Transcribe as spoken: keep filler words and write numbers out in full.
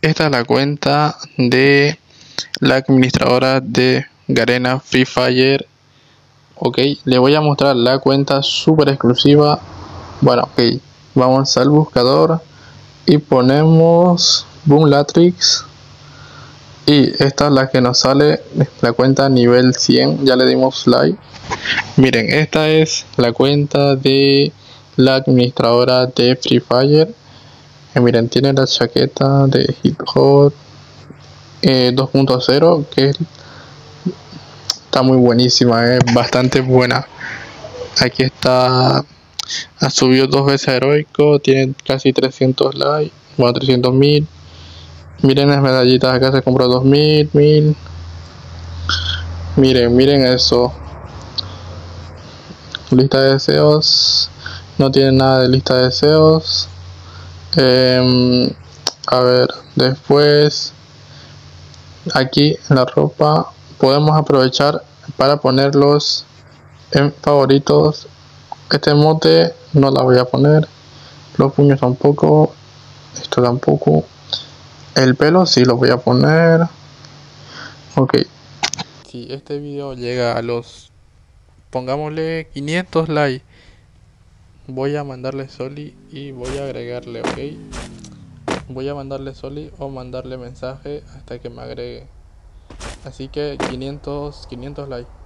esta es la cuenta de la administradora de Garena Free Fire. Ok, le voy a mostrar la cuenta super exclusiva. Bueno, ok, vamos al buscador y ponemos Boomlatrix. Y esta es la que nos sale, la cuenta nivel cien, ya le dimos like. Miren, esta es la cuenta de la administradora de Free Fire. Eh, miren, tiene la chaqueta de Hit Hot eh, dos punto cero, que está muy buenísima, es bastante buena. Aquí está, ha subido dos veces heroico, tiene casi trescientos likes, bueno, trescientos mil. Miren las medallitas, acá se compró dos mil, mil. Miren, miren eso. Lista de deseos. No tiene nada de lista de deseos. Eh, a ver, después aquí en la ropa podemos aprovechar para ponerlos en favoritos. Este emote no la voy a poner. Los puños tampoco. Esto tampoco. El pelo sí lo voy a poner. Ok. Si este video llega a los, pongámosle quinientos likes, voy a mandarle Soli y voy a agregarle, ok. Voy a mandarle Soli o mandarle mensaje hasta que me agregue. Así que quinientos likes.